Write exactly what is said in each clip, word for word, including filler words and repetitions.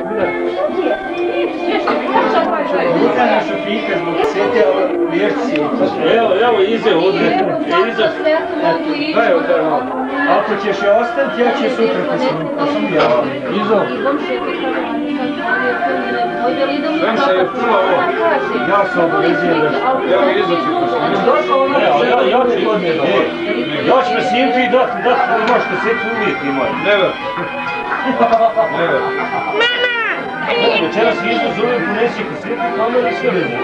Lukana Šafika zbog svete vješci. Evo, evo ize ovdje. Ize. Daj ovdje malo. Ako ćeš je ostaviti, ja ću je sutra posljediti. To sam ja. Izo. Svem se je puno ovo. Ja sam obavezio da... Evo Izo ću posljediti. Ja ću odmjeti. Ja ću na simpi dati, dati, možete sjeti uvijek imaj. Never. Never. Večeras Izo zove ponesi ko sjeti kamera sve vezi.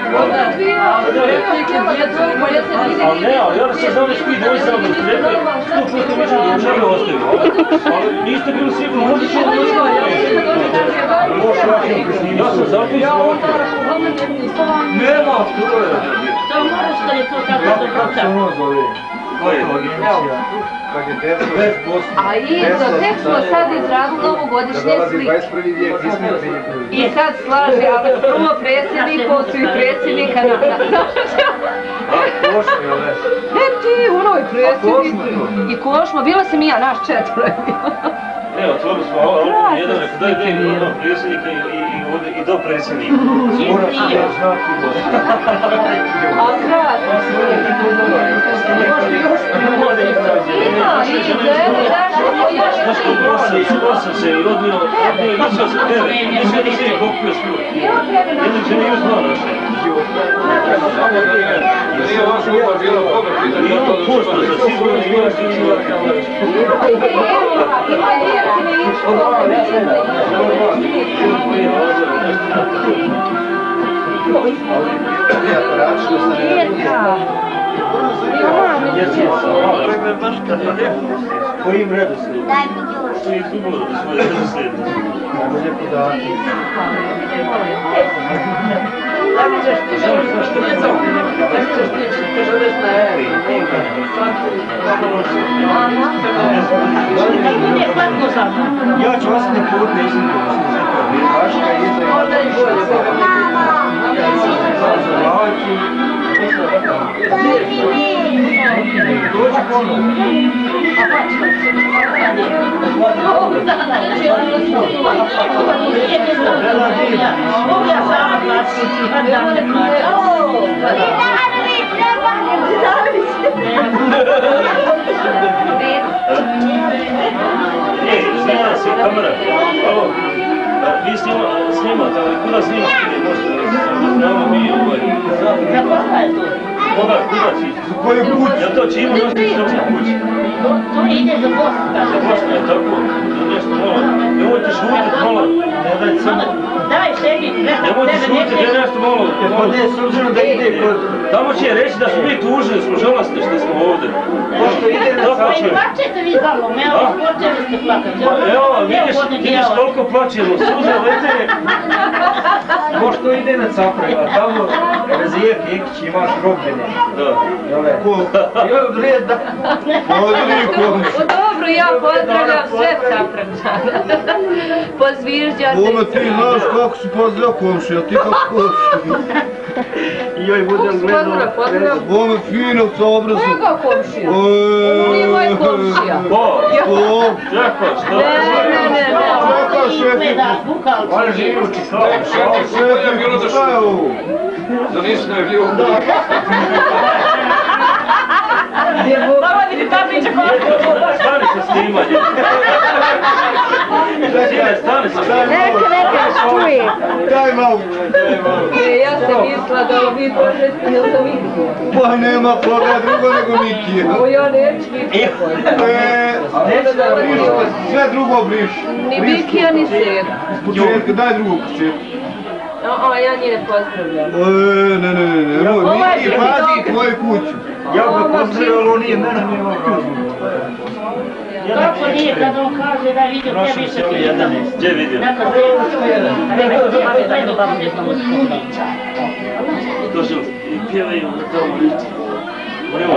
Ali ne, ali ja da sam znao da ću ti dvoj sam u srednje, sto puta više da će me ostaviti. Ali niste bili sigurno, možda će da još ja sam zapisao. Nema, to je. To moraš da je to tako dobro. Kako se ono zove? A Izo, tek smo sad izradili novogodišnje slike. I sad slaže, ali prvo predsjednikovcu i predsjednika na... Ne ti, ono je predsjednik. I Košmo, bila sam i ja, naš četvro. Evo, otvorili smo ovo, jedan rekao, daj, daj, do predsjednika i do predsjednika. Moraš da znati Izo. A kratko smo. Ima, Izo, evo, daš ovo još ti. Skoro sam se i odnio, odnio i mislio sam tebe, mislio da se je popio skoro. Jednom će nije znao naše. Nije vaša upa bila Boga pitanje. Nije to pošto, za sigurno nije vaš ničeva kao naš. Kojim redu se? Daj mi još. To je drugo, da smo je redu slijedni. Ajmo lijepo dati. Ja ću vas ne put, nisam to. Vaška Iza i onda i bolje. Dođi ponovno. Ej, snima se kamera. Ovo, vi snimate, ali kuda snimate? Znamo mi ovaj. Koga, kuda će ići? Za koju kuću? Jel to će ima još nešto za kući? To ide za Bosnu. Za Bosnu je tako, za nešto malo. Nemojte šutit malo, ne daj samo. Daj sebi, Nemojte šutit, ne nešto malo. Pa ne, s obzirom da ide kod... Tamo će reći da smo mi tužili, smo žalostni što smo ovdje. Pošto ide na Tako Pa će. i plačete vi zalom, evo, počeli ste plakati. Evo, vidiš, vidiš koliko plaćemo, suze lete. Pošto ide na Caprava, tamo Razijek Jekić imaš robljene. Da. Jele, ko? Jel, red da... Dobro, ja pozdravljam sve Capravčana. Pozvižđate se. Ome, ti znaš kako si pozdrav komšija, ti kako komšija. Joj, budem gledao... Pozdrav, pozdrav. Ome, finovca obrazu. Koga komšija? On je moj komšija. Bo, To? čekaj, što? Ne, ne, ne, ne. Čekaj, šefi. Ali živi u Čikavu. Šefi, šta je ovo? Da nisu najavljivo. Mama vidi ta priča koja... Stani sa snimanjem. Sine, stani sa snimanjem. Neka, neka, čuje. Daj malo. E, ja sam mislila da vi požete, jel sam Mikija? Pa nema koga drugo nego Mikija. Ovo ja neću Mikija. E, sve drugo briš. Ni Mikija, ni Sera. S početka, daj drugog početka. O, ja nje ne pozdravljam. E, ne, ne, ne, ne, nemoj, Miki, pazi tvoju kuću. Ja ga pozdravio, ali on nije mene nema razloga. Kako nije kad on kaže da je vidio gdje više klima? Gdje je vidio? Neka gdje je dobro gdje smo se To su i pjevaju na tomu lišću. Nemoj.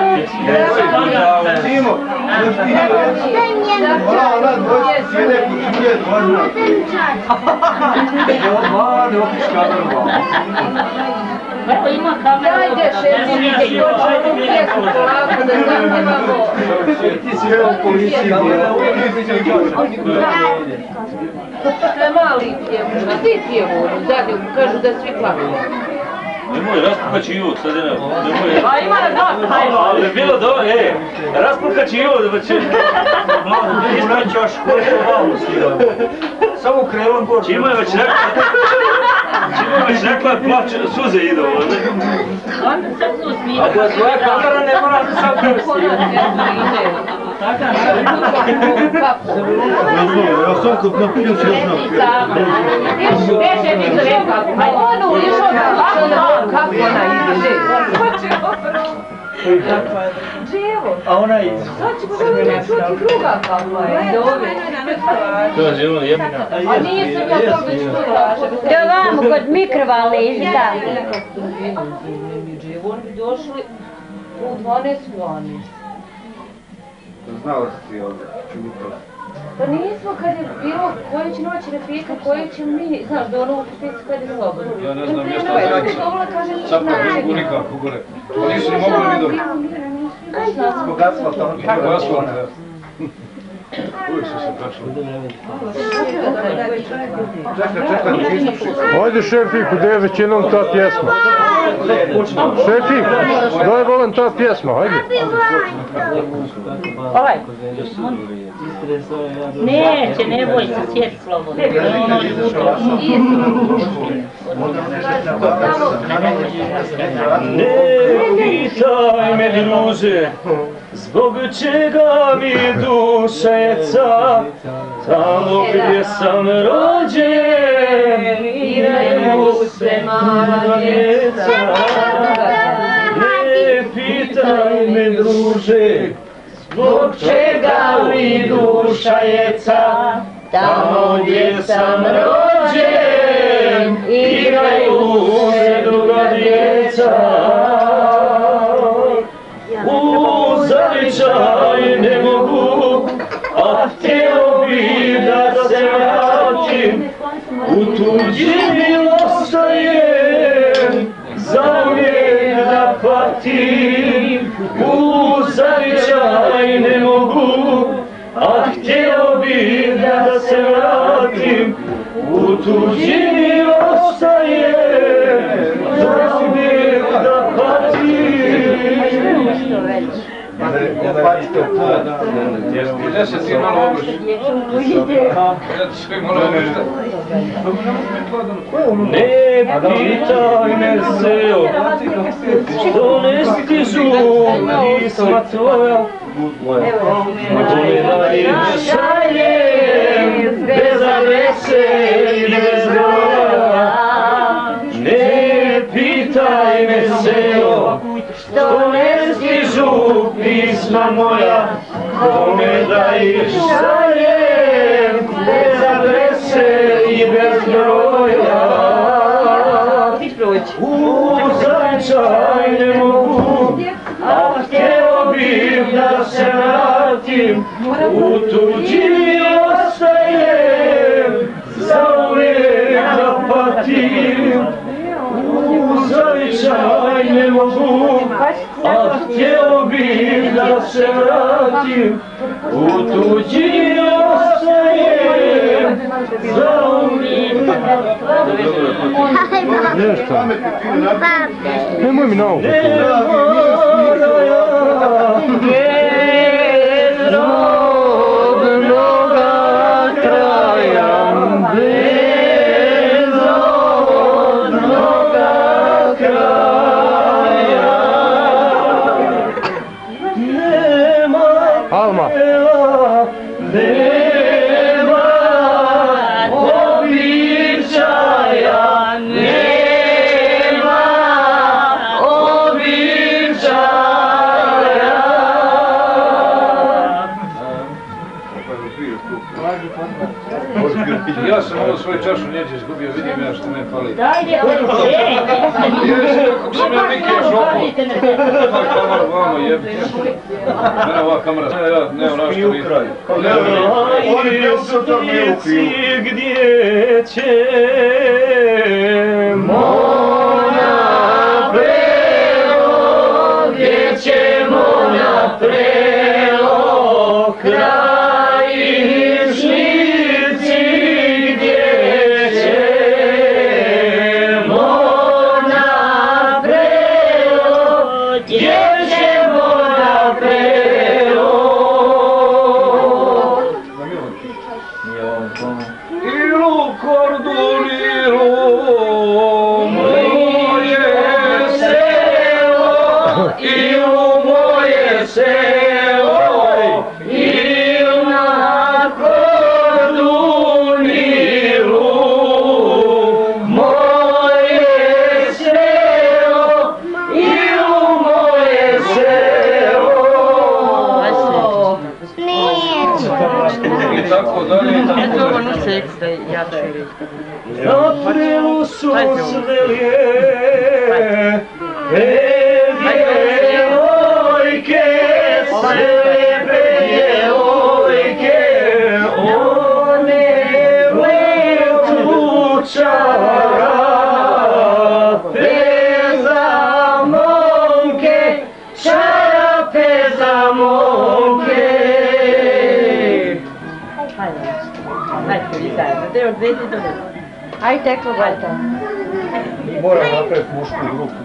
Simo, još ti je reći. Ona, ona, dvojci sjede kod čuje dvožna. Evo, mali opiš kameru malo. Evo ima kamera. Dajde šefi, vidite, točno u pjesmu polako da zahtjevamo. Ti si evo policiji. Sve mali pjevu, što ti pjevu, zadnju, kažu da svi plaću. Nemoj, raspukat će Ivo, sad je nemoj. Pa ima da hajmo. Ali bilo dobro, e, raspukat će Ivo da će... Mlado, ti mu nećeš koji su malo svirali. Samo krelom gorče. Čima je već rekla... Čima je već rekla, plače, suze idu. Onda se tu smije. A da tvoja kamera ne mora da sam prsti. Ja sam kod napio se znam. Beže mi se rekao. Onu, još ono, kako ona ide, Džijevo. A ona je... Sad ćemo gledati čuti druga kakva je. Dobre. To je živno jebina. A nisam ja to već čula. To je vamo kod mikrovalne izda. Džijevo, oni bi došli u dvanaest dvanaest. Znala si ti ovdje, čuto. Pa nismo kad je bilo koje će noći repika, koje će mi, znaš, da ono u špicu kad je slobodno. Ja ne znam mjesta zajednice. Sad pa ne nikako gore. Pa nisu ni mogli ni dobro. Zbog asfalta, ono kako je asfalt. Uvijek su se prašli. Čekaj, čekaj, nisam šest. Ajde Šefik, gdje je većinom ta pjesma? Šefik, da je volim ta pjesma, ajde. Ovaj. Neće, ne boj se, sjeti slobodno. Ono ljuto. Ne pitaj me druže, zbog čega mi duša je ca, tamo gdje sam rođen, igraju se mala djeca. Ne pitaj me druže, zbog čega mi duša je ca, tamo gdje sam rođen, igraju se druga djeca. U zavičaj ne mogu, a htio bi da se vratim, u tuđini ostajem, zauvijek da patim. U zavičaj ne mogu, a htio bi da se vratim, u tuđini ostajem, zauvijek da patim. Opatite u to. Gdje se ti malo obriš? Ja ti sve malo obriš. Ne pitaj me seo, što ne stižu pisma tvoja, da ih šaljem bez adrese i bez broja. Ne pitaj me seo, što ne stižu pisma moja, kome da ih šaljem bez adrese i bez broja. U zavičaj ne mogu, a htio bih da se vratim, u tuđini ostajem, zauvijek da patim. U zavičaj ne mogu, a htio bih da se vratim, u tuđini ostajem, zauvijek da patim. Nešto. Nemoj mi na ovo. Bez rodnoga kraja, bez rodnoga kraja, nema Alma. nema običaja, nema običaja. Ja sam ovo svoju čašu njeđe izgubio, vidim ja što me fali. Dajde, ej! Kako sam ja neki još opo. Ova kamera vamo jebite. Mene ova kamera, ja ne ono što mi... Oni strici gdje će moja Ilu kordunilu moje selo, ilu moje selo, ilu na kordunilu moje selo, ilu moje selo. I tako dalje, i tako dalje. Aprilu su sveli djevojke, sebe djevojke, one vletu čarape za momke, čarape za momke. Aj teklo gledaj. Moram napraviti mušku grupu.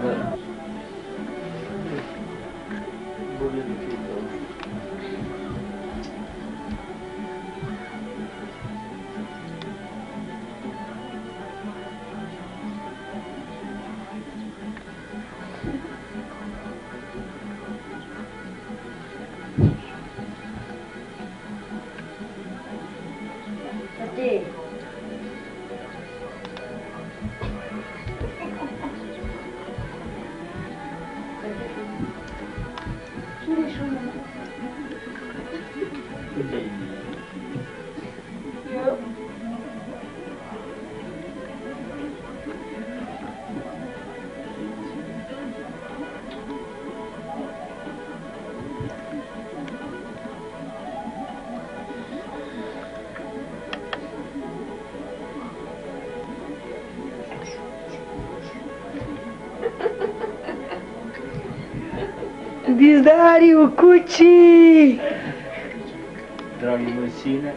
Dizdari u kući! Dragi moj sine,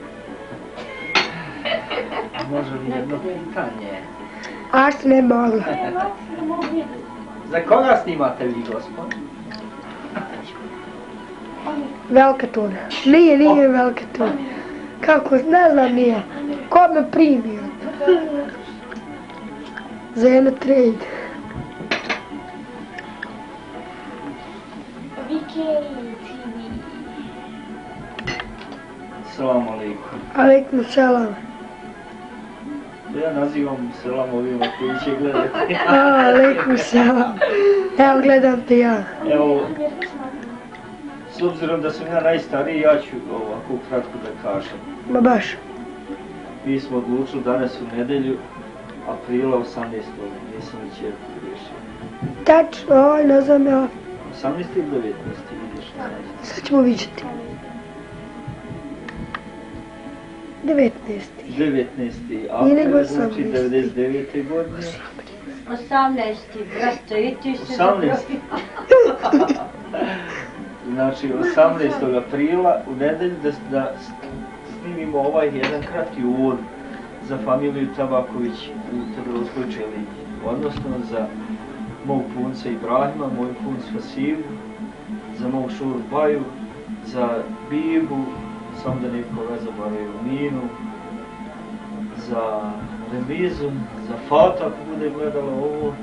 može li jedno pitanje? Aš ne mogu. Za koga snimate vi, gospod? Velika tuna. Nije, nije velika tuna. Kako, ne znam nije. Ko me primio? Za jedno trade. Selam alaikum. Alaikum selam. Ja nazivam selam ovima koji će gledati. Alaikum selam. Evo gledam te ja. Evo, s obzirom da sam ja najstariji, ja ću ovako kratko da kažem. Ma baš. Mi smo odlučili danas u nedelju, aprila osamnaestog nisam li čerku riješio. Tačno, oj, ne znam ja. osamnaesti ili devetnaesti vidiš? Sad ćemo vidjeti. devetnaesti. devetnaesti. Nije nego April znači osamnaesti. devedeset devete godine. osamnaesti, brasto, i ti se osamnaesti. Znači osamnaestog aprila u nedelju da, da snimimo ovaj jedan kratki uvod za familiju Tabaković u Trgovinskoj Čeliji. Odnosno za mog punca Ibrahima, moj punc Vasilu, za mog šuru Baju, za Bibu, samo da nikoga zaboravio Minu, za Remizu, za Fata ako bude gledala ovo,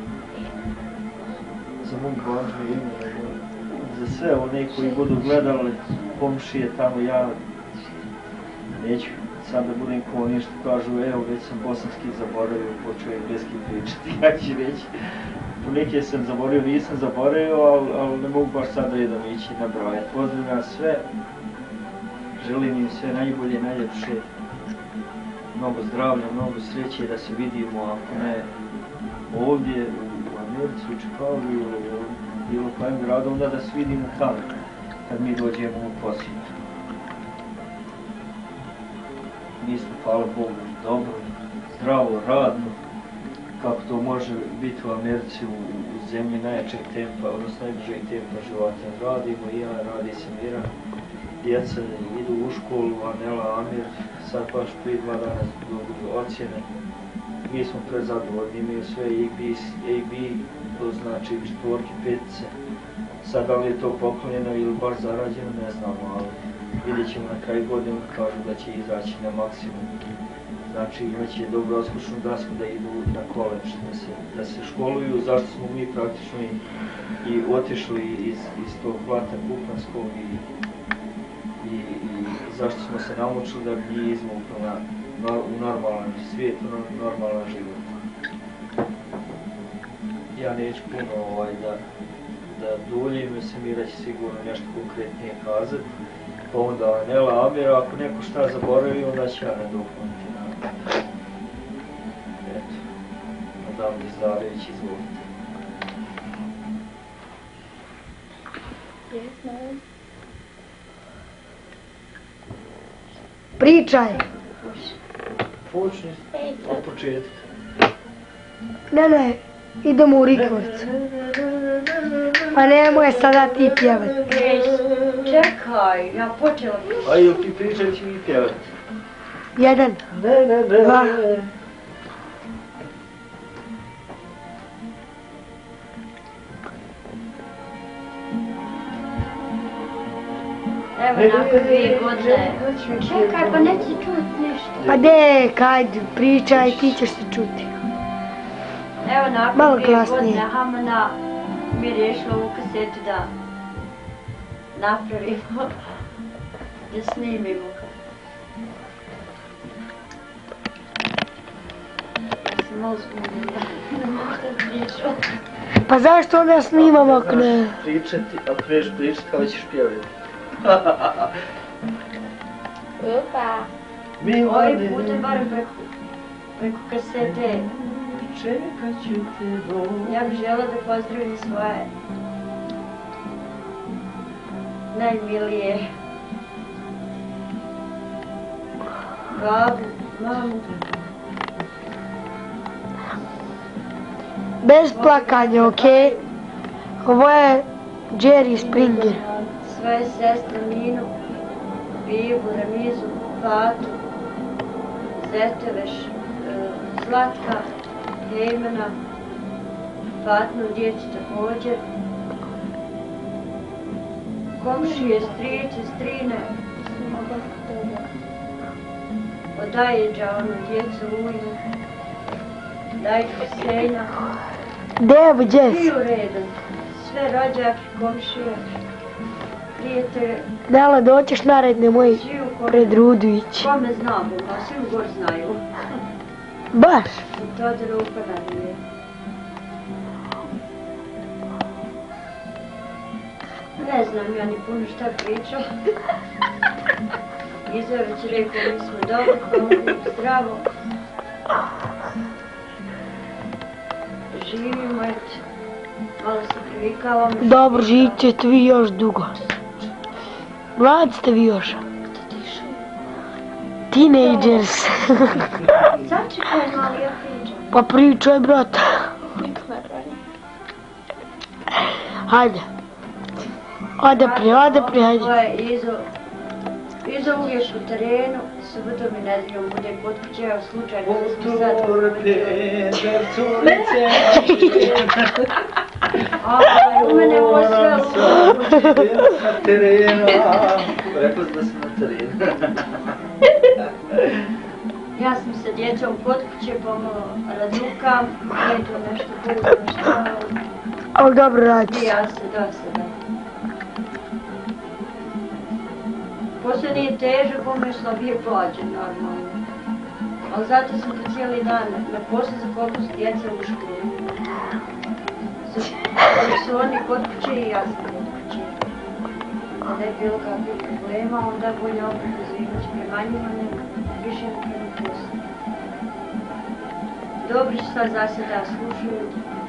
za mog Bađu ime, za sve one koji budu gledali komšije tamo, ja neću sad da budem ko oni što kažu, evo već sam bosanski zaboravio, počeo engleski pričati, ja ću reći. Neke sam zaboravio, nisam zaboravio, ali, ali ne mogu baš sad redom ići nabrajati. Pozdravljam sve, želim im sve najbolje, najljepše, mnogo zdravlja, mnogo sreće da se vidimo, ako ne ovdje u Americi, u Čikagu ili u bilo kojem gradu, onda da se vidimo tamo, kad mi dođemo u posjetu. Mi smo, hvala Bogu, dobro, zdravo, radno, kako to može biti u Americi, u, u zemlji najjačeg tempa, odnosno najbržeg tempa života. Radimo i ja, radi se Mira, djeca idu u školu, Anela, Amir, sad baš prije dva dana dobili ocjene. Mi smo prezadovoljni, imaju sve A B, to znači četvorke, petice. Sad da li je to poklonjeno ili baš zarađeno, ne znamo, ali vidjet ćemo na kraju godine, kažu da će izaći na maksimum. Znači imaće dobro oskušnu dasku da idu na koleđ, da se, da se školuju, zašto smo mi praktično i, i otišli iz, iz tog blata kupanskog i, i, i zašto smo se naučili da bi njih izvukli na, na, u normalan svijet, u normalan život. Ja neću puno ovaj, da, da duljim, mislim Mira će sigurno nešto konkretnije kazati, pa onda Nela, Amir, ako neko šta zaboravi, onda će ja nadopuniti. Eto, Madame Dizdarević, izvolite. Pričaj. Počni od početka. Ne, ne, idemo u Rikvorc. Pa nemoj sada ti pjevat. Čekaj, ja počela. A jel ti pričaj će mi pjevati? Jedan, Ne, ne, ne, dva. ne. Evo nakon dvije godine. Čekaj, pa neće čut ništa. Pa de, kajde, pričaj, ti ćeš se čuti. Evo nakon Malo dvije glasnije. godine Hamana mi je riješila ovu kasetu da napravimo, da snimimo. Ja sam malo zbunila, ne mogu šta pričao. Pa zašto onda snimamo ako ne? Pričati, ako neš pričati, kao ćeš pjevati. Opa! Milane, Ovim putem barem preko, preko kasete. čekat ću te do... Ja bih žela da pozdravim svoje najmilije babu, mamu. Bez plakanja, okej? Ovo je Jerry Springer. Svoje sestre Minu, Bibu, Ramizu, Fatu, Zeteveš, Zlatka, Hejmena, Fatnu djeci također, komšije, strice, strine, od Dajeđa, ono djecu Ujnu, Dajka Senja, Devo, gdje svi si? u redu, sve rođake, komšije, prijatelje, Dala, doćeš nared, nemoj svi u kome, pred Rudu ići. kome znamo, a svi u gor znaju. Baš? I to da ruka nadalje. Ne znam ja ni puno šta pričao. Izoreć rekao mi smo dobro, hvala, zdravo. Živimo, eto. Malo se privikavamo. Dobro, živit ćete vi još dugo. Mlad ste vi još. Teenagers. Začekaj malo, ja pričam. Pa pričaj, brata. Hajde. Ode pri, ode pri, hajde. Ovo je Izo. Izo uvijek u terenu, subotom i nedeljom bude kod kuće, evo slučajno da smo sad... Peder, curice, A, u mene posvelo. na terenu. Rekao sam da sam na terenu. Ja sam sa djecom kod kuće pomalo razlukam, ne to nešto drugo, šta... Ali dobro radi. I ja se dosta. Posle nije težak, ono je slabije plaćen, normalno. Ali zato sam po cijeli dan na poslu za koliko su djeca u školu. Dok su oni kod kuće i ja sam kod kuće. Kada je bilo kakvih problema, onda bolje opet uzimać prema njima, nego više prema poslu. Dobri su sad za sada slušaju.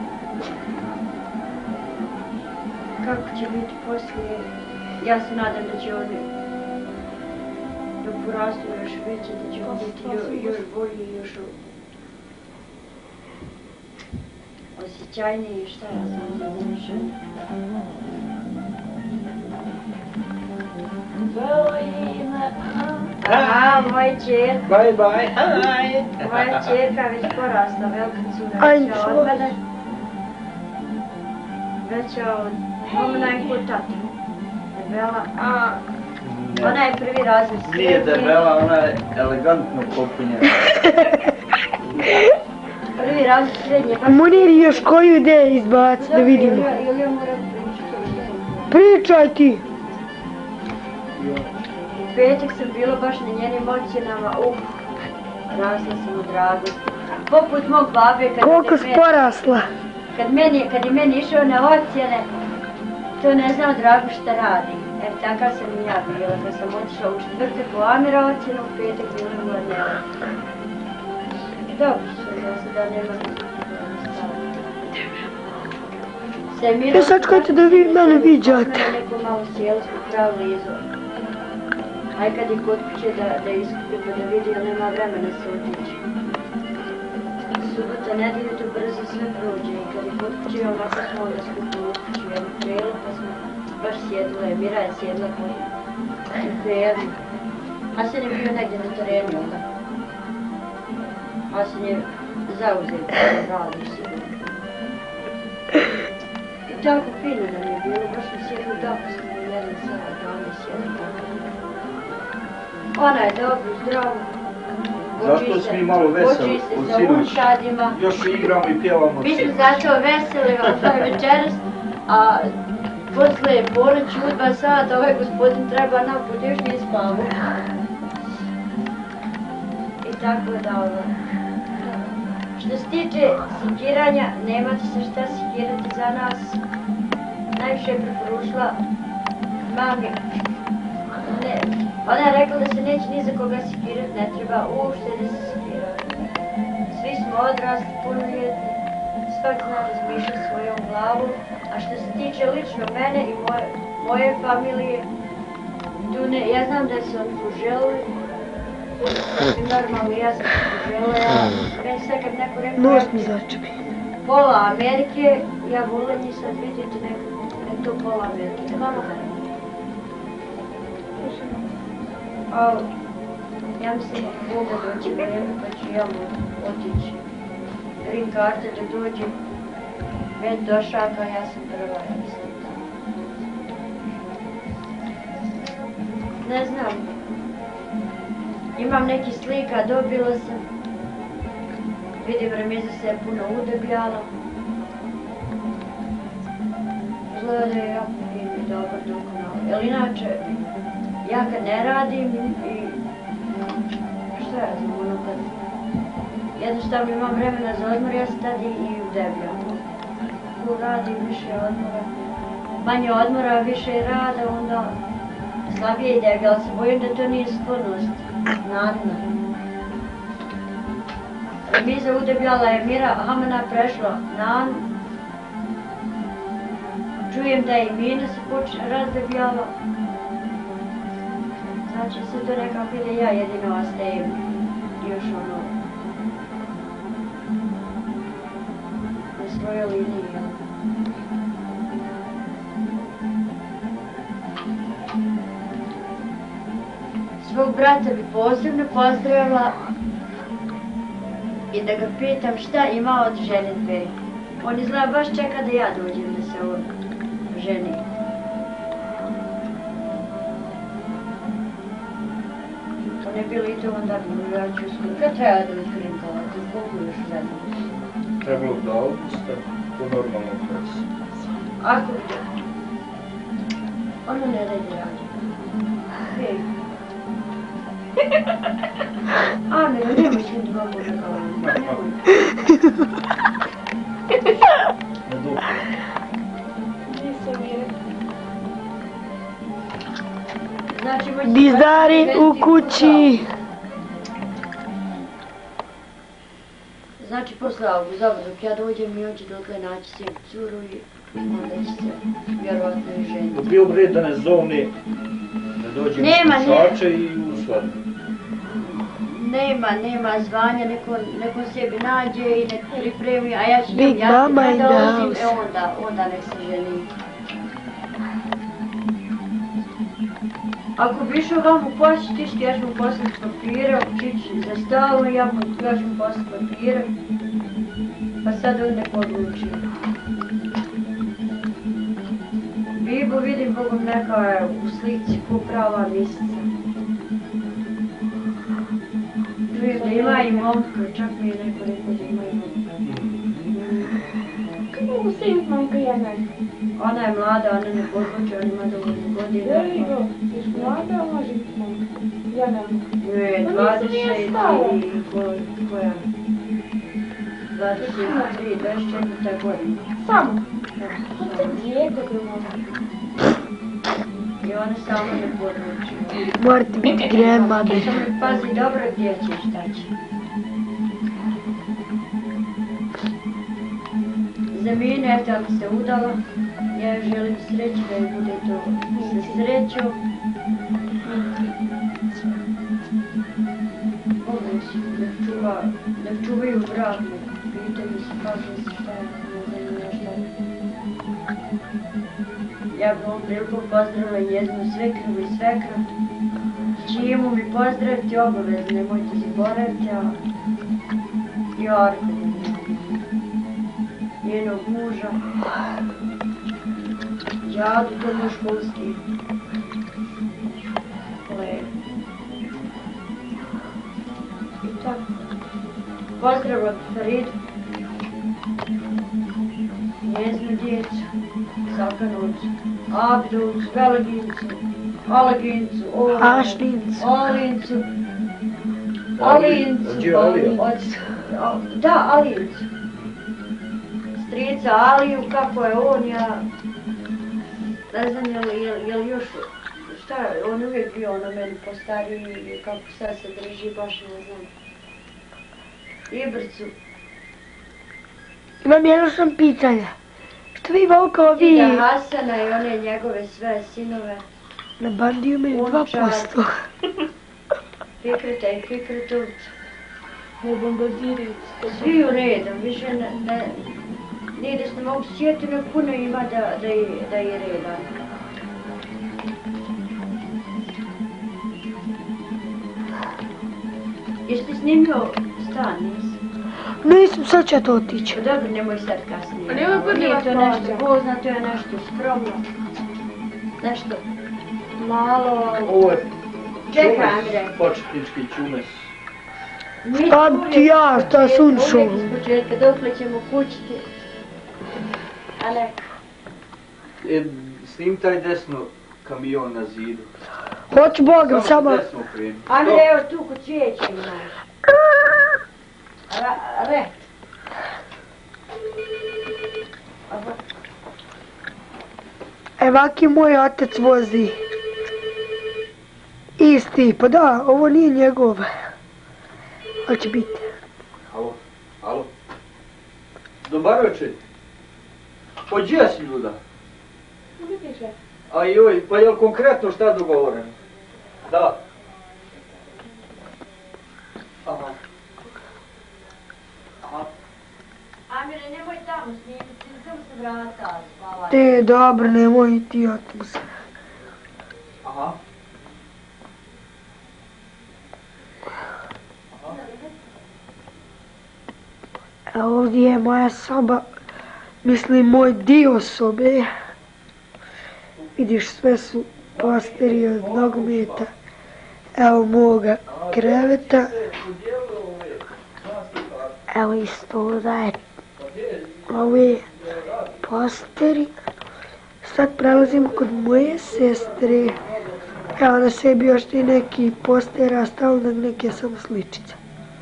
Kako će biti poslije, ja se nadam da će oni dok porastu još veće, da će on biti jo- još bolji i još osjećajniji, šta ja sam znači. Aha, moja čerka, Bye bye, hi. moja čerka već porasla, velika cura, Aj, veća od mene. Veća od momna i kod tatu. Debela, a Ona je prvi razred srednje. Nije debela, ona je elegantno popunjena. Prvi razred srednje. Munir, još koju ideju izbaci da vidimo. Ili ja moram pričati? Pričaj ti. U petak sam bila baš na njenim ocjenama, uf, rasla sam od radosti. Poput mog babe, kad, Koliko je si meni, porasla? kad, meni, kad je meni išao na ocjene, to ne znao drago šta radi. Evo, takav sam i ja bila, kad sam otišla u četvrtak u Amira ocjenu, u petak bila u Gladnjela. Dobro što ja se da nema nikakve. E sad čekajte da vi mene viđate. Neko malo sjelsku pravu lizu. Aj kad je kod kuće da, da iskupi pa da vidi, ali nema vremena se otići. Subota, nedjelju to brzo sve prođe i kad je kod kuće imam makar smo onda skupili u kuću jednu trelu pa smo baš sjedile, Mira je sjedla kod Pejavi. Asen je bio negdje na terenu onda. Asen je zauzet da radi sigurno. I tako fino nam je bilo, baš mi sjedli tako smo jedan sat, dana sjedli tako. Ona je dobro, zdravo. Zato smo mi malo veseli od sinoć. Još igramo i pjevamo. Mi smo zato veseli od večeras, a posle ponoći u dva sata ovaj gospodin treba naput, još nije spavao. I tako da ovo. Što se tiče sikiranja, nemate se šta sikirati za nas. Najviše je preporučila mami. Ne, ona je rekla da se neće ni za koga sikirati, ne treba uopšte da se sikira. Svi smo odrasli, punoljetni, svaki zna razmišljati svojom glavom, a što se tiče lično mene i moje, moje familije, tu ne, ja znam da se oni poželili, normalno ja sam se poželila, ja, meni sad kad neko rekao, Nos mi začepi. pola Amerike, ja volim i sad vidite neko, nek to pola Amerike, malo mene. A, ja mislim da Boga doći vrijeme pa ću ja mu otići. Green karta da dođe, već došaka, ja sam prva, ja mislim tako. Ne znam, imam neki slika, dobila sam. Vidim remiza se je puno udebljala. Izgleda da je jako fin i dobar dokonal. Jer inače, ja kad ne radim i šta ja znam, ono kad jednostavno imam vremena za odmor, ja se tad i udebljam. Ko radim više odmora, manje odmora, više rada, onda slabije ide, ali se bojim da to nije sklonost, nadna. Remiza udebljala je Mira Hamana prešla na Anu. Čujem da i Mina se počne razdebljala. Znači se to nekako ide, ja jedino ostajem još ono na svojoj liniji. Svog brata bi posebno pozdravila i da ga pitam šta ima od žene dve. On izgleda baš čeka da ja dođem da se on ženi. To ne bilo i to onda bilo, ja ću skoro. Kad treba da otkrim kalatu? Koliko još vremena? Trebalo do augusta, po normalnom prasu. Ako bi to... Ono ne radi radi. Hej. Amir, nemoj s njim dva puta kalatu. Nemoj. Na duhu. Znači, Dizdari u kući. Znači, posle augusta, dobro, dok ja dođem i on će dotle naći se curu i onda će se vjerovatno i ženiti. Bio bi red da ne zovne, da dođemo Nema, u Sače i u svadbu. Nema, nema zvanja, neko, neko sebi nađe i nek pripremi, a ja ću Big njemu, ja Mama kad in the dolazim, house. e onda, onda nek se ženi. Ako bi išao vam u posjetišti, ja ću mu poslati papire, otići za stolu, ja mu ja ću mu poslati papire. Pa sad on nek odluči. Bibu vidim Bogom neka je u slici ko prava misica. Čujem da ima i momka, čak mi je neko rekao da ima i momka. Kako mogu se imati momka i jedna? Ona je mlada, ona ne podloče, ona ima dovoljno godina. Veli go, ješ mlada, a može biti momka? Ja ne mogu. Ne, dvadeset i koja? dvadeset tri, dvadeset četiri godina. Samo? To je dijete bi mogla. I ona samo ne podloči. Morate biti grandmother. Samo ne pazi dobro gdje će, šta će. Za mene, eto, ako se udala, ja joj želim sreću, da joj bude to sa srećom. Da čuva, da čuvaju brak, pitaju se, kažu se šta je, ne znam šta je. Ja bih ovom prilikom pozdravila njezinu svekrivu i svekra. Čimu mi pozdraviti obavezno, nemojte zaboraviti, a Jorka, njenog muža, Đadu, to moj školski kolega. I tako. Pozdrav od Faridu, njeznu djecu, Sakanovcu, Abdovcu, Velagincu, Alagincu, Ašlincu. Alincu, Alincu, da, Alincu. Strica Aliju, kako je on, ja ne znam je li, je li još, šta, on uvijek bio na meni postariji, kako sad se drži, baš ne znam. Ibrcu. Imam jedno sam pitanje. Što vi volko vi... Ida Hasana i one njegove sve sinove. Na bandiju imaju dva posto. Fikreta i Fikretovca. Ne bombardiraju. Svi u redom, više ne, ne, nije da se mogu sjeti, no puno ima da, da, je, da je reda. Jeste snimio stan, nisi? Nisam, sad će to otići. Pa dobro, nemoj sad kasnije. Pa nemoj prvi Nije vas to nešto plaća. pozna, to je nešto skromno. Nešto malo... Ovo je Čekaj, Andrej. početnički čumes. Šta bi ti ja, šta sunču? Uvijek iz početka, dokle ćemo kućiti. A ne. E, snim taj desno kamion na zidu. Hoću Bogom, samo... desno krenu. Andrej, evo tu kod cvijeća imaš. Ra, re. Aha. Evaki moj otac vozi. Isti, pa da, ovo nije njegov. Hoće biti. Alo, alo. Dobar večer. Pa gdje si ljuda? A joj, pa jel konkretno šta dogovoreno? Da. Aha. Aha. Amire, nemoj tamo snimiti, samo se vrata spavaj. Te, dobro, nemoj ti otmus. Aha. A ovdje je moja soba, mislim moj dio sobe. Vidiš, sve su posteri od nogometa. Evo moga kreveta. Evo isto da je ove posteri. Sad prelazimo kod moje sestre. Evo na sebi još i neki postera, stavljam neke samo sličice.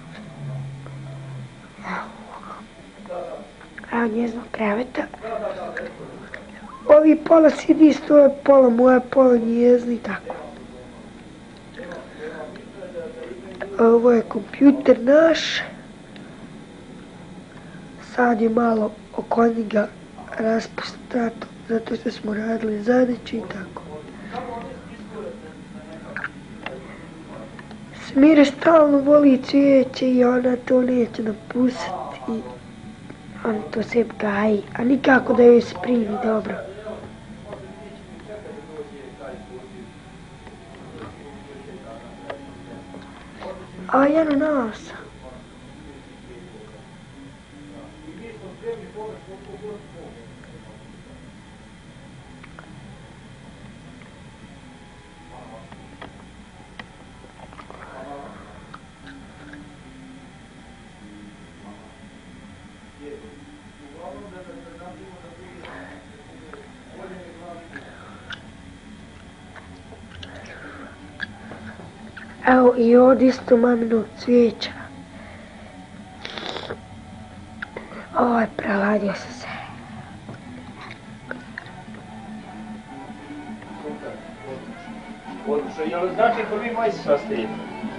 Evo njezno kreveta. Ovi pola sidi, stoje pola moja, pola njezno i tako. Ovo je kompjuter naš. Sad je malo oko njega raspustato, zato što smo radili zadaće i tako. Smire stalno voli cvijeće i ona to neće napustiti. I on to sve gaji, a nikako da joj se primi dobro. A jedan nas. Evo i ovdje isto maminog cvijeća. Ovo je preladio sam se. Odlično, jel znači ko vi moji se sastojite?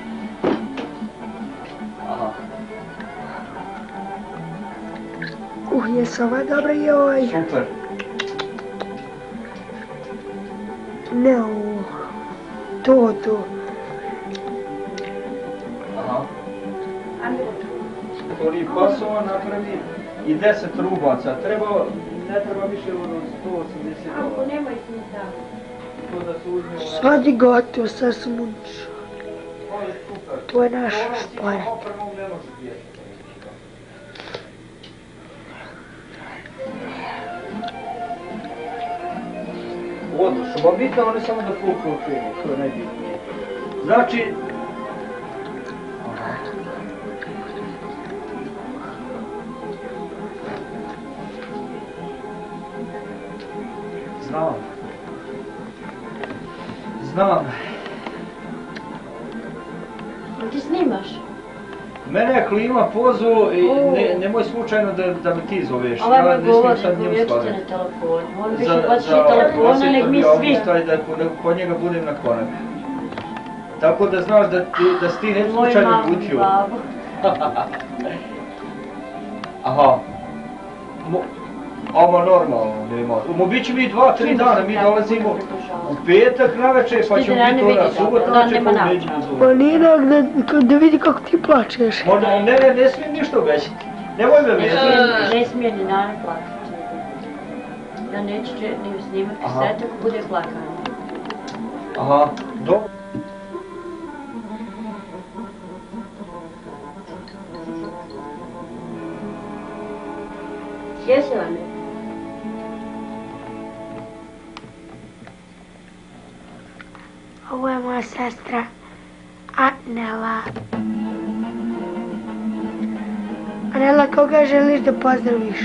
Aha. Uh, jesu ova dobra i ovaj. Super. Ne ovo. To, to. Aha. Koji pasova napravi i deset rubaca. Treba, ne treba više od sto osamdeset dolara. Ako nemoj ti mi tamo. To da se uzme u Sad je gotovo, sad sam unišao. Ovo je super. To je naš Ovo šporet. s opremom ne može bijeti. Odlično, ba bitno oni samo da puknu u filmu, to je najbitnije. Znači... Aha. Znam. Znam. Ti snimaš? Mene je klima pozvao i ne, nemoj slučajno da, da me ti zoveš. Ovaj Ja me ne govori, smijem sad njemu uvijek staviti. na telefonu. On više Za- baci za telefona nek mi prosvjetnog svi. avgusta i da kod- kod njega budem na konak. Tako da znaš da ti, da si ti ne Moju slučajno mamu i butio. babu. Aha. Mo, ama normalno, nema. Mo bit će mi dva, tri dana, mi dolazimo u petak navečer, pa ćemo biti ona subota navečer, pa u nedjelju Pa zove. nije da, da, da vidi kako ti plačeš. Ma ne, ne, ne, ne smijem ništa obećati. Nemoj me vezati. Ne smije ni dana plakati. Ja neću če- ni snimati Aha. kaset ako bude plakanje. Aha, dobro. Jesi vam je? Ovo je moja sestra Anela. Anela, koga želiš da pozdraviš?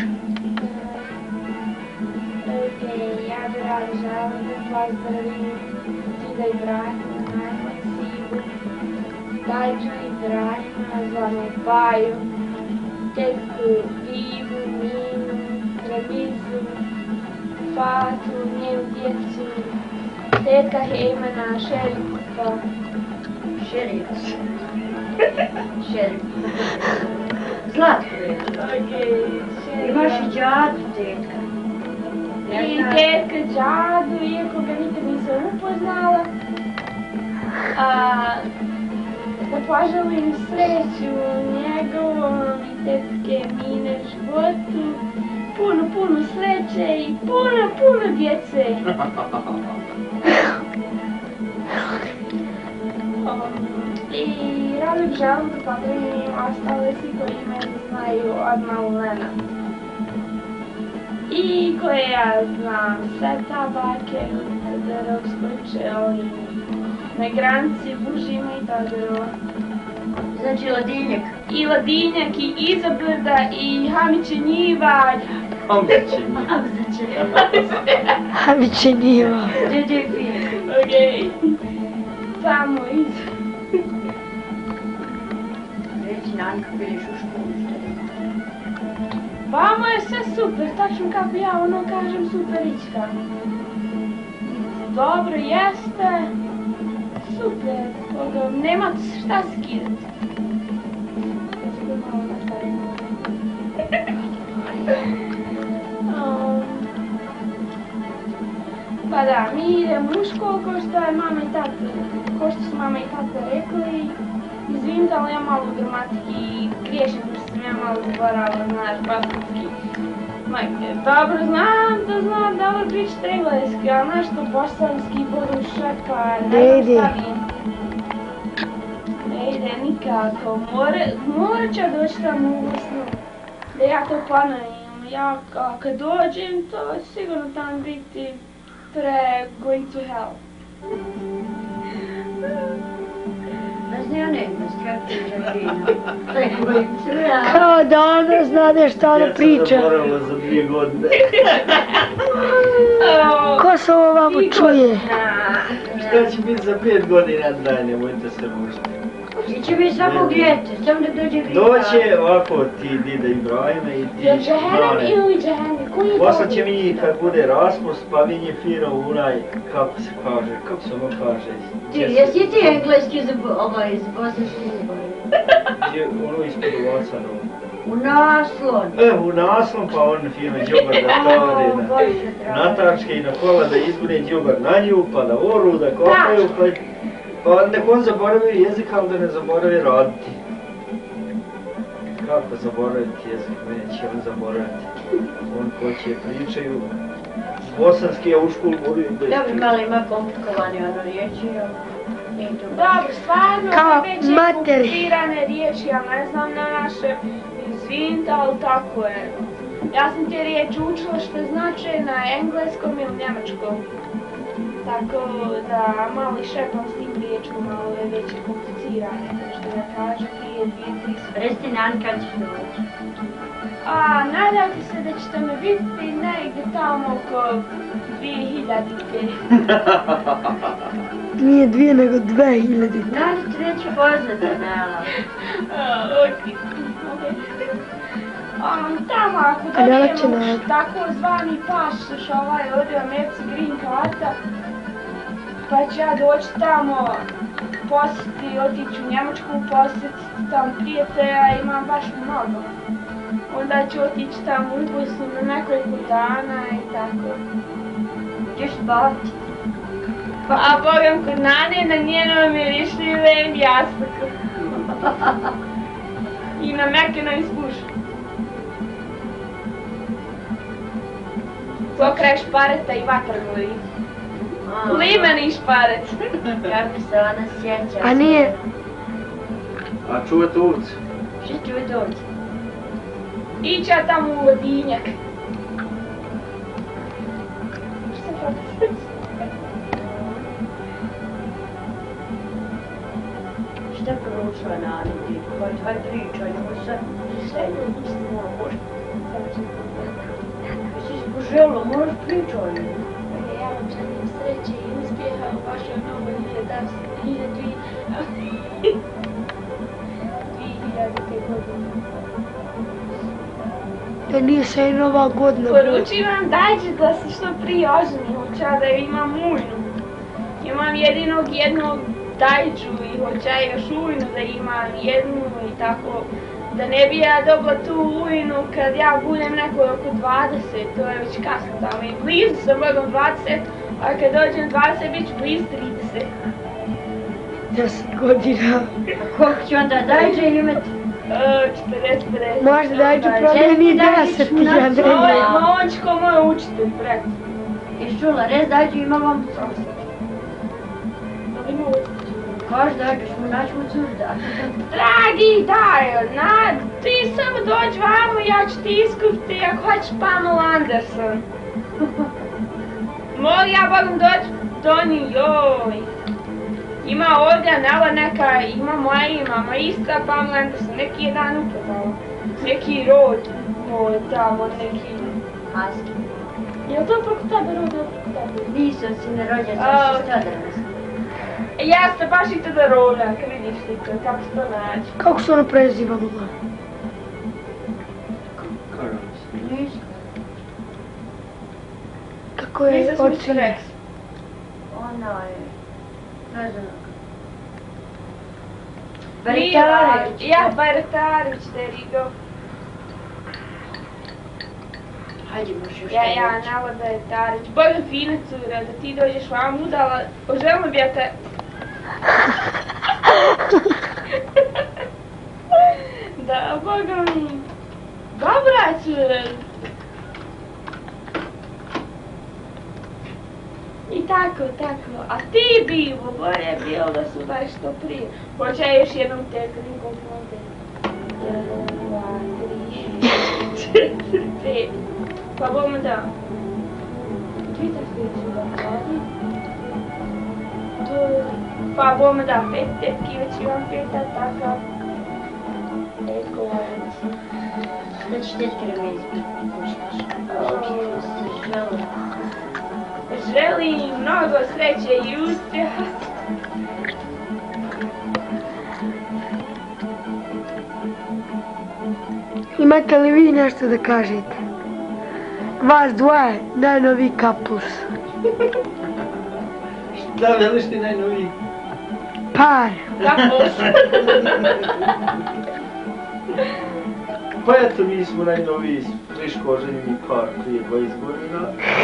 Ja bi rado želim da pozdravim Dida Ibrahima, najmoj Sivu, Dajđu Ibrahima, zvane Baju, tetku Ivu, Minu, Ramizu, Fatu, njenu djecu, teta Hejmana, Šerifa, Šerif. Šerif. Zlatko je. Imaš i džadu, tetka. i tetka Džadu, iako ga nikad nisam upoznala. A, da poželim sreću njegovom i tetke Mine životu, puno, puno sreće i puno, puno djece. Um, I rado bih želim da pozdravim ostale svi koji me znaju od Malena. I koje ja znam, sve tabake, dok skoče, oni na granici Bužima i Tadero. Znači Ladinjak. I Ladinjak, i Izabrda, i Hamiće njiva. Haviće njiva. Gdje je Fijek? Okej. Tamo iza. Reći Nani kako ideš u školu, što je? Vamo je sve super, tačno kako ja ono kažem superička. Dobro jeste. Super, koga, nema šta skidati. Um, Pa da, mi idemo u školu ko što je mama i tata, ko što su mama i tata rekli. Izvinite, ali ja malo u gramatiki griješim, što sam ja malo zaboravila, znaš, bosanski. Majke, dobro znam da znam dobro pričati engleski, ali znaš to bosanski budu šepa, ne Ne ide. znam šta mi. Ne ide nikako, More, morat ću doći tamo u Bosnu, da ja to ponovim. Ja a, kad dođem, to će sigurno tamo biti pre going to hell. Znaš poznaje on engleski, kako ti je Žakina. Kao da ona zna šta ona priča. Djeca zaboravila za dvije godine. Ko se ovo vamo čuje? Šta će biti za pet godina, daj, nemojte se mušti. I će biti samo gljete, samo da dođe vrijeme. Doće ovako ti Dida Ibrahime i ti Mane. Ili Džehennem, koji je Poslat će mi kad bude Rasmus, pa vi nje fino unaj, kako se kaže, kako se ono kaže. Ti, jesi ti engleski za ovaj, za bosanski Gdje ono ispod ovaca, no. U naslon. E, u naslon, pa on fino džubar da stavlje na natačke i na kola da izgune džubar na nju, pa da oru, da kopaju, pa... Pa nek on zaboravi jezik, ali da ne zaboravi raditi. Kako zaboraviti jezik, neće on zaboraviti. On ko će pričaju bosanski, a u školu moraju da Dobro, malo ima komplikovane ono riječi, ali... Dobro, stvarno, Kao već materi. komplicirane riječi, ja ne znam na naše, izvinite, ali tako je. Ja sam te riječi učila što znače na engleskom ili njemačkom. Tako da malo i šepam s tim riječima, malo je već komplicirane, kao što ja kažem, prije dvije, tri sve. Resti Nani, kad ćeš doći? A, nadam se da ćete me vidjeti negdje tamo oko dvije hiljadite. Nije dvije, nego dve hiljade. Nani ti neće poznati, Nela. Okej. Tamo ako dobijemo tako zvani pasoš, ovaj ovdje u Americi green karta, pa ću ja doći tamo posjetiti, otići u Njemačku, posjetiti tamo prijatelja, imam baš mnogo. Onda ću otići tamo u Bosnu na nekoliko dana i tako. Ćeš spavati? A bogam kod Nane na njenom mirišljivem jastuku. I na mekenoj spušku. Pokraj špareta i vatra gori. Limeni šparet. Kako se ona sjeća. A nije... A čuvate ovce? Što čuvate ovce? Ići ja tamo u vodinjak. Šta proučila Nani ti? Haj pričaj, nemoj sad. Jesi zboželo, moraš pričaj. Ja vam želim sreće i uspjeha u vašoj novoj hiljadvi... dvihiljadite godine. Da nije se i nova godina. Poručivam dajte da se što prije oženi, hoću da imam ujnu. Imam jedinog jednog dajđu i hoću još ujnu da imam jednu i tako. Da ne bi ja dobila tu ujnu kad ja budem neko oko dvadeset, to je već kasno tamo i blizu sam bogom dvadeset, a kad dođem dvadeset bit ću blizu trideset. deset godina. A koliko ću onda dajđe imati? četrdeset pedeset. Možda dajđu promijeni deset, ja ne znam. On će ko moj učitelj, preko. I čula, res dajđu ima vam prostor. Kaž dajđu, smo naći mu curda. Dragi, daj, na, ti samo dođi vamo, ja ću ti iskupiti ako hoćeš Pamela Anderson. Mogu ja bogom doći do nju, joj. Ima ovdje Nela neka, ima moja ima, ma ista Pamela Anderson, neki je dan upadala. Neki rod, moj tamo, neki... Haski. Je to preko tebe rod, ili preko tebe? Nisam si ne rođen, sam si stradala. Ja ste baš i tada roda, kad vidiš ti to, kako se to nađe. Kako se ono preziva, mama? Nisam. Kako je Nisam oči? smišta Rex. Ona je... Ne znam. Baritarević. Ja, Baritarević, there you go. Hajde, možeš još Ja, nešto ja, reći. Nela Baritarević. Boga fina cura, da ti dođeš vam udala. Poželjela bi ja te... Da, boga mi... Dobra cura. I tako, tako. A ti bilo, bolje bilo da su daj što prije. Hoće ja još jednom te krim komponente. Jedan, dva, tri, četiri, pet. Pa bomo da. Dvi tako su da radi. To pa bome da pet tetki, već imam peta takav. Eko, Šta ćeš tetke da me izpuštaš? želim mnogo sreće i uspjeha. Imate li vi nešto da kažete? Vas dvoje, najnoviji couples. Da, veliš ti najnoviji? Par. Pa eto, mi smo najnoviji friško oženjeni par prije dvadeset godina.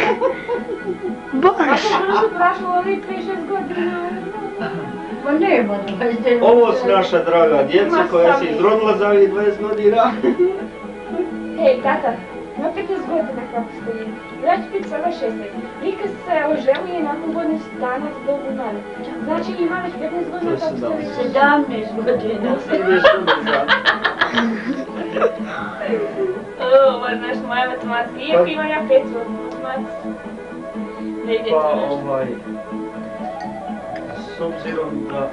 Baš. Kako su prošlo ovih pet šest godina? Pa nema dvadeset. Ovo su naša draga djeca koja se izrodila za ovih dvadeset godina. Ej, tata, ima petnaest godina kako ste vi. Ja ću biti sada šesnaest. Vi kad ste oželi i nakon godinu dana za dobu mene. Znači ima već petnaest godina kako ste vi. sedamnaest godina. Ovo je naš moja matematika. Iako imam ja pet godina matematika. Ne ide Pa to nešto. ovaj, s obzirom da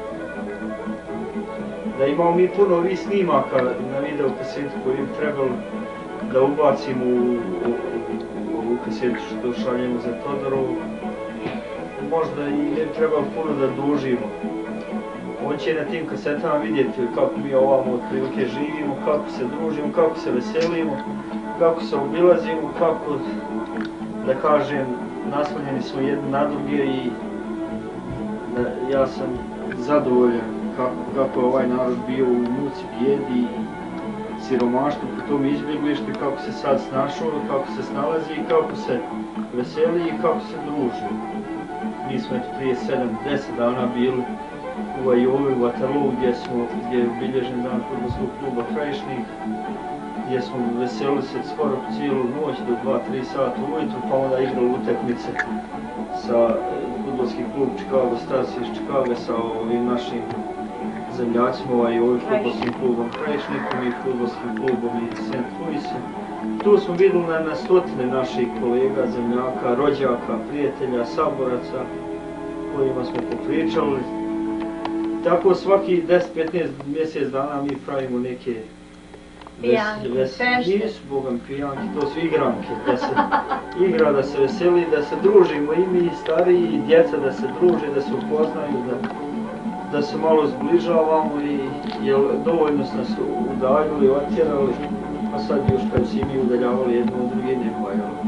da imamo mi puno ovih snimaka na video kasetu koju im trebalo da ubacimo u ovu kasetu što šaljemo za Todorovu, možda i ne treba puno da dužimo. On će na tim kasetama vidjeti kako mi ovamo otprilike živimo, kako se družimo, kako se veselimo, kako se obilazimo, kako, da kažem, naslonjeni smo jedni na druge i da ja sam zadovoljan kako, kako je ovaj narod bio u muci, bijedi i siromaštvu po tom izbjeglištu, kako se sad snašao, kako se snalazi i kako se veseli i kako se druži. Mi smo eto prije sedam deset dana bili u Ajovi, u Waterloo, gdje smo, gdje je obilježen dan fudbalskog kluba Krajišnik, gdje smo veselili se skoro cijelu noć do dva tri sata ujutru, pa onda igrali utakmice sa fudbalski klub Chicago Stars iz Chicaga sa ovim našim zemljacima i ovim fudbalskim klubom Krajišnikom i fudbalskim klubom i Saint Louisom. Tu smo vidjeli na, na stotine naših kolega, zemljaka, rođaka, prijatelja, saboraca kojima smo popričali. Tako svaki deset petnaest mjesec dana mi pravimo neke Pijanke, fešte. Nisu bogam pijanke, to su igranke, da se igra, da se veseli, da se družimo i mi stariji i djeca da se druže, da se upoznaju, da, da se malo zbližavamo i jer dovoljno su nas udaljili, otjerali, a sad još kad si mi udaljavali jedno od druge ne bajalo.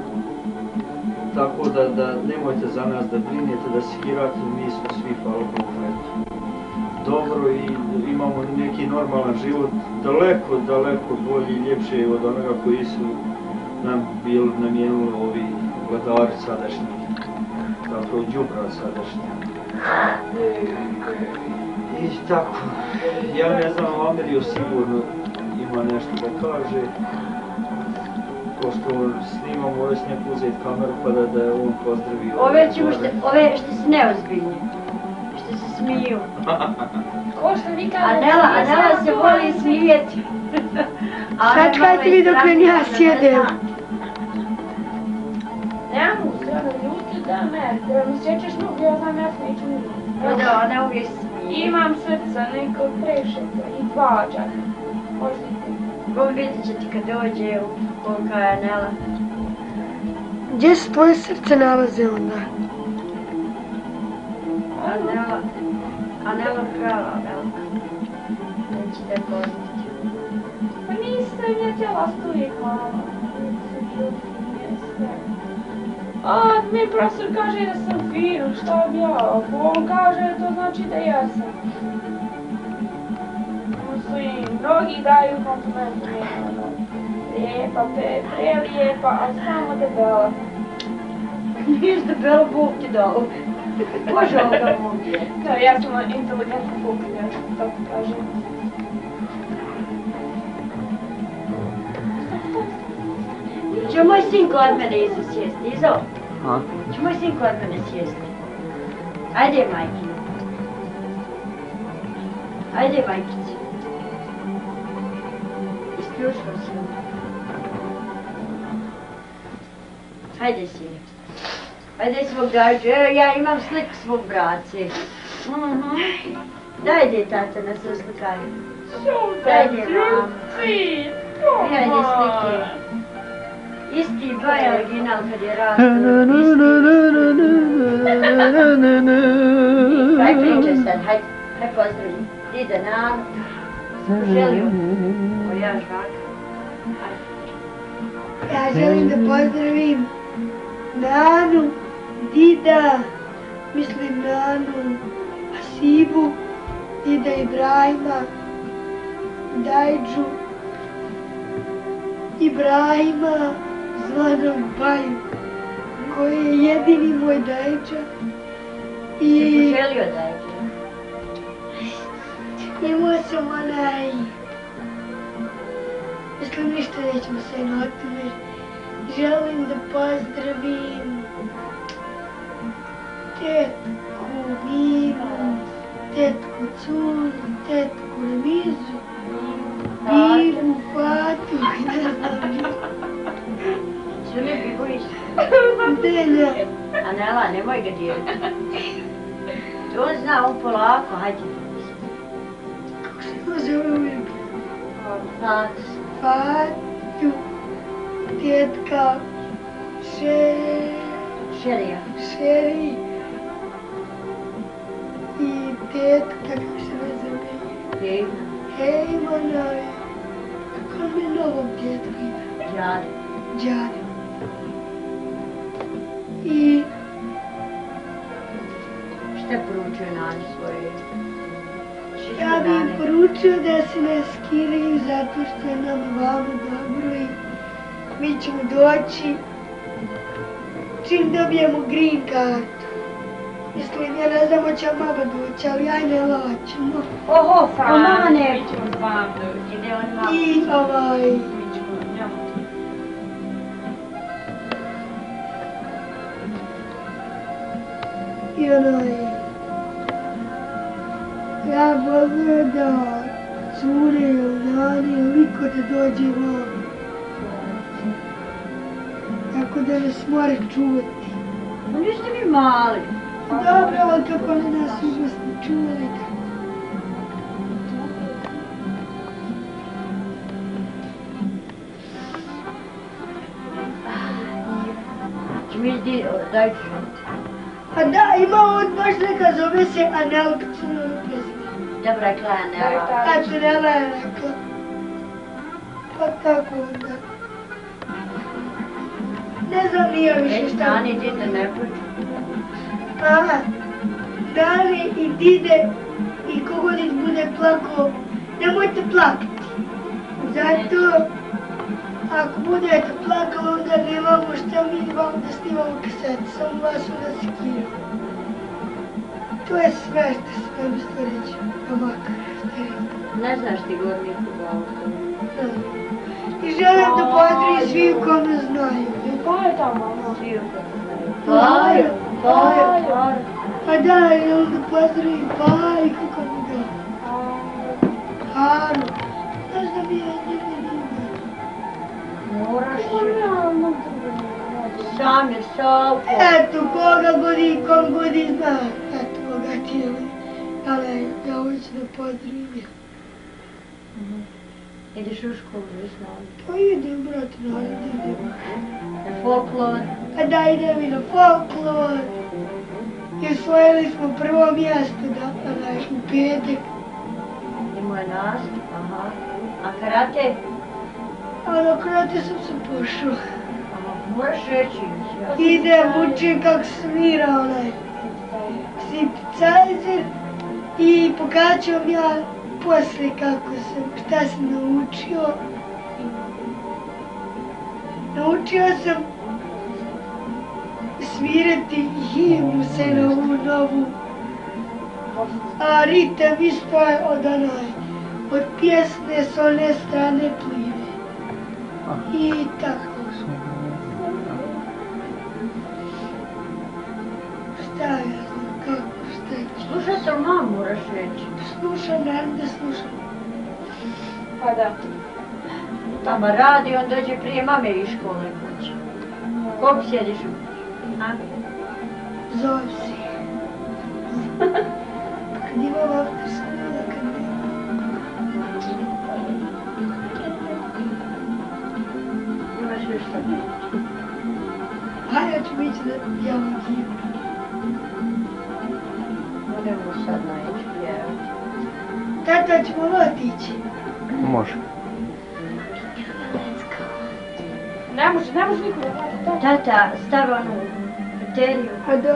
Tako da, da nemojte za nas da brinete, da se igrate, mi smo svi hvala Bogu, eto, dobro i imamo neki normalan život, daleko, daleko bolji i ljepši od onoga koji su nam bili namijenili ovi vladari sadašnji, zapravo đubra sadašnji. I tako, ja ne znam, Amerio sigurno ima nešto da kaže, pošto snimamo, ove s neku uzeti kameru pa da, da on pozdravi. Ove ćemo što, ove što su neozbiljni, što se smiju. Ko što vi kažete? Anela, Anela se voli smijeti. Sačekajte vi dok ne ja sjedem. Ne mogu se ono ljuti da me, da mi sjećaš nogu, ja znam ja sam neću ništa. Pa da, ona uvijek smije. Imam srca neko prešeta i dva čak. Možda i ti. Bog vidjet će ti kad dođe u kolika je Anela. Gdje se tvoje srce nalaze onda? Anela, Anela prava velika. Neće te poznati. Pa nisam ja htjela uvijek mama. A, mi profesor kaže da sam fina, šta bi ja? Ako on kaže, to znači da ja sam. Svi, mnogi daju komplimente, ono, lijepa, pre, prelijepa, ali samo debela. Niješ debela, Bog ti dao. Bože on ga ovdje. Da, ja sam inteligentna kuhinja, tako kažem. Će moj sin kod mene Izo sjesti, Izo? A? Će moj sin kod mene sjesti? Ajde, majki. Ajde, majkici. Isključio sam. Hajde, sine. Ajde svog dađu, evo ja imam sliku svog brace. Dajde tata na sve slikanje. Dajde vam. Gledajte slike. Isti baj original kad je rastao. Haj pričaj sad, haj, haj pozdravim. Ide nam. Želio. O ja žvaka. Ja želim da pozdravim Nanu, Dida, mislim Nanu, Asibu, Dida Ibrahima, Dajđu, Ibrahima, zvanom Baju, koji je jedini moj Dajđa. I želio Dajđa? Imao sam onaj... Mislim, ništa nećemo se na tome. Želim da pozdravim tetku Minu, tetku Cunu, tetku Remizu, Bibu, Fatu, ne znam. Sve mi Bibu isto. Delja. Anela, nemoj ga dirati. On zna, on polako, hajde. Kako se to zove uvijek? Fatu. Fatu, tetka, še... Šerija. Šeri. I tetka, kako se ne zove? Hejma. Hejmana. Kako mi je novog tetka ime? Đade. Đade. I... Šta poručuje Nani svoje? Ja bih im poručio da se ne skiraju zato što je nam vama dobro i mi ćemo doći čim dobijemo green kartu. Mislim, ja ne znam hoće mama doći, ali aj ne laćemo. Oho, a mama ne. Mi ćemo s vama doći. Ide on malo. I ovaj... Mi ćemo njemu. I onaj... Ja volio da cure ili Nani ili iko da dođe vam. Tako da nas mora čuvati. Ma niste mi mali. Dobro, ali kako oni nas ugosni čuvali. Če mi di, daj čuti. A da, ima on baš neka zove se Anel, kako se ono prezime. Dobro rekla je Anela. A Anela je rekla. Pa tako onda. Ne znam nije više šta. Nani, dite, ne priču. Aha, Nani i Dide i kogodić bude plakao, nemojte plakati. Zato, ako budete plakali, onda nemamo šta mi vam da snimamo kasetu, samo vas onda sekiramo. To je sve što sam isto reći, pa makar što je. Ne znaš ti gorniku glavu. I želim da pozdravim svi ko me znaju. Pa je tamo? Svi u kod znaju. Paju, Paju. Paju. Pa da, želim da pozdravim Paju, kako mi ga. Haru. Znaš da mi je njime njime. Moraš sam je Savko. Eto, koga godi, kom godi zna. Eto, koga ti je. Ali ja hoću da pozdravim. Ideš u školu, vi znam. Pa idem, brate, naravno idem. Na folklor. Pa da, idem i na folklor. I osvojili smo prvo mjesto, da, onaj, u petak. Imao je nastup, aha. A karate? A na karate sam se pošao. Ama moraš reći. Idem, učim kako svira onaj synthesizer i pokazat ću vam ja poslije kako sam, šta sam naučio. Naučio sam svirati himnu se na ovu novu, a ritam isto je od onaj, od pjesme s one strane plive. I tako. Šta ja znam, kako, šta će? Slušaj se mamu, moraš reći. Slušam, naravno da slušam. Pa da. Tamo radi, on dođe prije mame iz škole kuće. Koliko sjediš u kući? A? Zove se. Kad imam aftersku, onda kad nema. Imaš još šta ne? A ja ću ići da pijam knjigu. Moramo sad naći pjevati. Tata, ćemo otići. Može. Ne može, ne može niko da gleda. Tata, stavi onu bateriju. A da.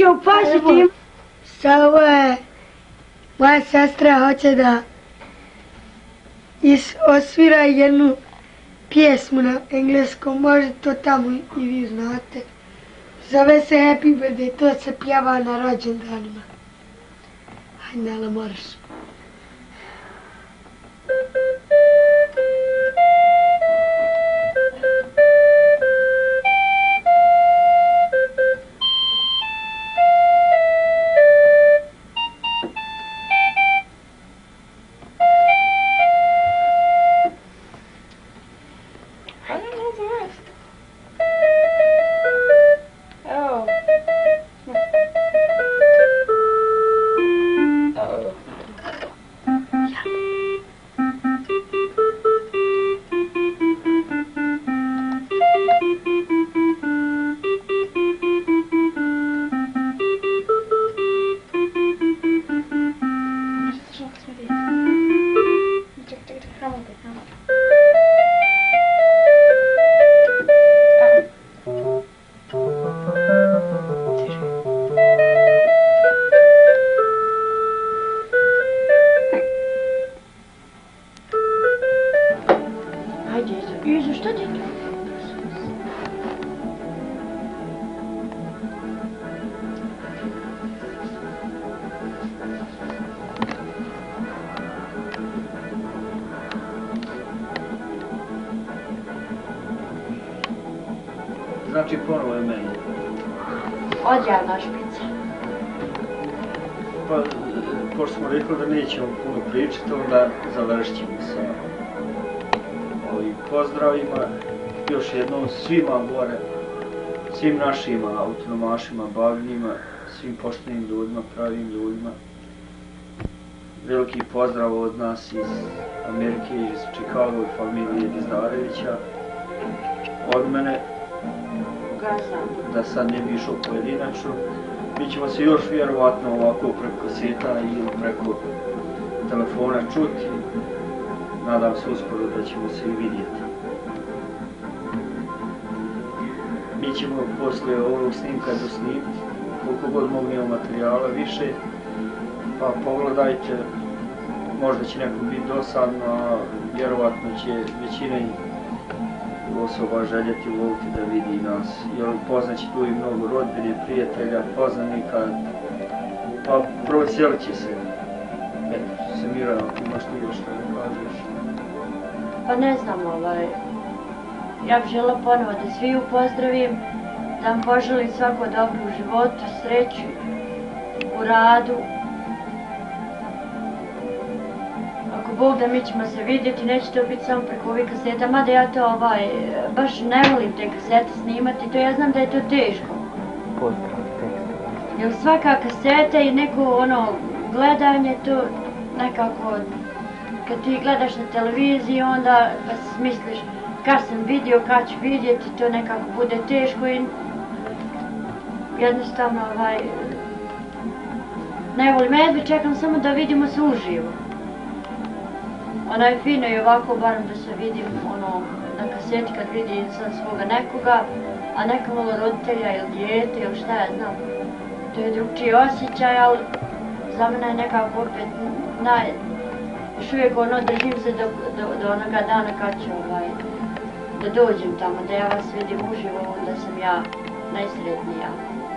će upasiti. Samo je, moja sestra hoće da osvira jednu pjesmu na engleskom, možda to tamo i vi znate. Zove se Happy Birthday, to se pjeva na rođendanima. Hajde, Nela, moraš. Znači ponovo je meni. Odjavna špica. Pa, pošto smo rekli da nećemo puno pričati, onda završit ćemo sa ovim pozdravima. Još jednom svima gore, svim našim autonomašima, bagnjima, svim poštenim ljudima, pravim ljudima. Veliki pozdrav od nas iz Amerike, iz Chicago i familije Dizdarevića. Od mene, da sad ne bi išao pojedinačno, mi ćemo se još vjerovatno ovako preko seta ili preko telefona čuti. Nadam se uskoro da ćemo se i vidjeti. Mi ćemo posle ovog snimka dosnimiti koliko god mogu materijala više, pa pogledajte, možda će nekom biti dosadno, a vjerovatno će većina osoba željeti voliti da vidi nas, jer poznaće tu i mnogo rodbine, prijatelja, poznanika, pa proveselit će se. Eto, Samira, ako imaš ti još što da kažeš? Pa ne znam, ovaj, ja bih žela ponovo da svi upozdravim, da vam poželim svako dobro u životu, sreću, u radu. Ako Bog da mi ćemo se vidjeti, neće to biti samo preko ovih kaseta, mada ja to ovaj, baš ne volim te kasete snimati, to ja znam da je to teško. Jer svaka kaseta i neko ono gledanje, to nekako, kad ti gledaš na televiziji, onda pa misliš kad sam vidio, kad ću vidjeti, to nekako bude teško i jednostavno ovaj, ne volim, jedva čekam samo da vidimo se uživo. Ono je fino i ovako, barem da se vidim ono, na kaseti kad vidim sad svoga nekoga, a neka malo roditelja ili dijete ili šta ja znam. To je drugčiji osjećaj, ali za mene je nekako opet naj... Još uvijek ono držim se do, do, do onoga dana kad ću ovaj, da dođem tamo, da ja vas vidim uživo, onda sam ja najsretnija.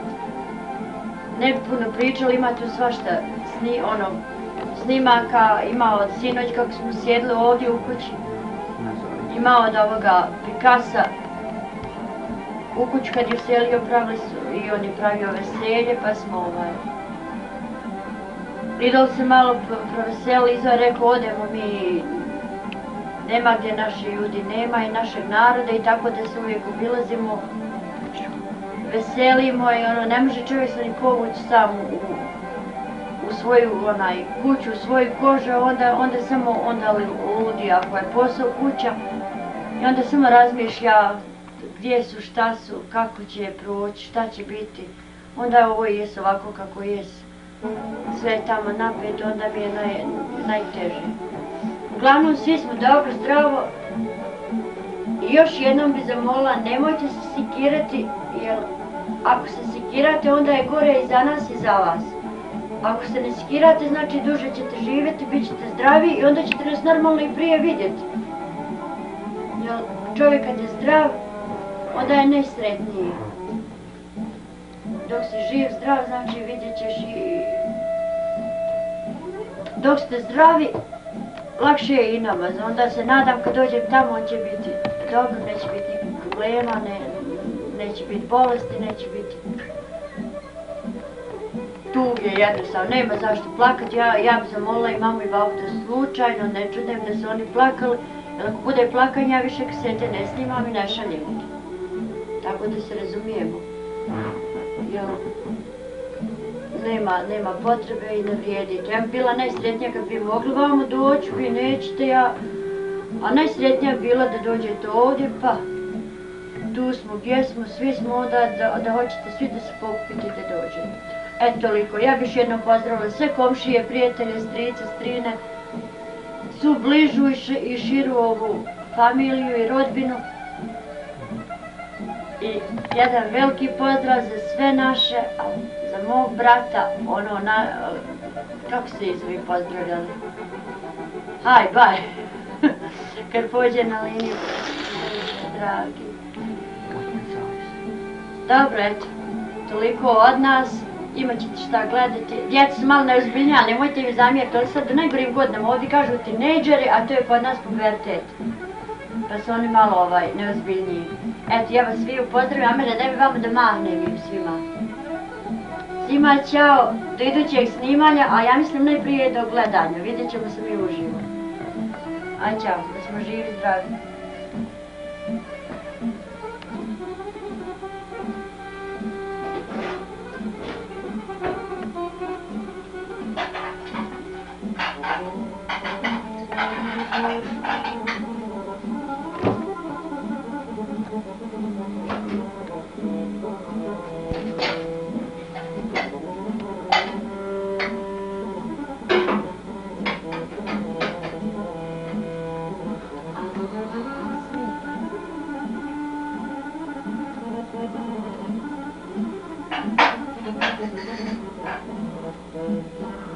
Ne bi puno pričali, ima tu svašta sni, ono, snimaka, ima od sinoć kako smo sjedli ovdje u kući, ima od ovoga Picassa, u kuću kad je selio pravili su i on je pravio veselje, pa smo ovaj... Idol se malo proveseli, iza rekao odemo mi, nema gdje naši ljudi nema i našeg naroda i tako da se uvijek obilazimo, veselimo i ono, ne može čovjek se ni povući sam u, u svoju onaj, kuću, u svoju kožu, onda, onda samo onda ludi ako je posao kuća i onda samo razmišlja gdje su, šta su, kako će proći, šta će biti, onda ovo jesu ovako kako jesu. Sve je tamo napet, onda mi je naj, najteže. Uglavnom svi smo dobro, zdravo. I još jednom bi zamolila, nemojte se sikirati, jer ako se sikirate, sekirate, onda je gore i za nas i za vas. Ako se ne sekirate, znači duže ćete živjeti, bit ćete zdravi i onda ćete nas normalno i prije vidjeti. Jer čovjek kad je zdrav, onda je najsretniji. Dok si živ, zdrav, znači vidjet ćeš i... Dok ste zdravi, lakše je i nama. Onda se nadam kad dođem tamo, on će biti dobro, neće biti nikakvih problema, ne, neće biti bolesti, neće biti tuge, jednostavno, nema zašto plakati. Ja, ja bi zamolila i mamu i babu da slučajno ne čudem da su oni plakali, jer ako bude plakanje, ja više kasete ne snimam i ne šaljem. Tako da se razumijemo. Jer nema, nema potrebe i ne vrijedite. Ja bi bila najsretnija kad bi mogli vamo doći, vi nećete, ja... A najsretnija bi bila da dođete ovdje, pa tu smo, gdje smo, svi smo onda, da, da hoćete svi da se pokupite da dođete. Eto toliko, ja bih još jednom pozdravila sve komšije, prijatelje, strice, strine, svu bližu i, š, i širu ovu familiju i rodbinu. I jedan veliki pozdrav za sve naše, a za mog brata, ono, na, kako se izvi pozdravljali? Haj, baj! Kad pođe na liniju, dragi. Dobro, eto, toliko od nas, imat ćete šta gledati. Djeca su malo neozbiljnija, nemojte mi zamjeriti, ali sad u najgorim godinama ovdje kažu tinejdžeri, a to je kod nas pubertet. Pa su oni malo ovaj, neozbiljniji. Eto, ja vas svi upozdravim, a mene da bi vama da mahnem im svima. Svima ćao, do idućeg snimanja, a ja mislim najprije do gledanja, vidjet ćemo se mi uživo. Aj čao, da smo živi i zdravi. Thank you.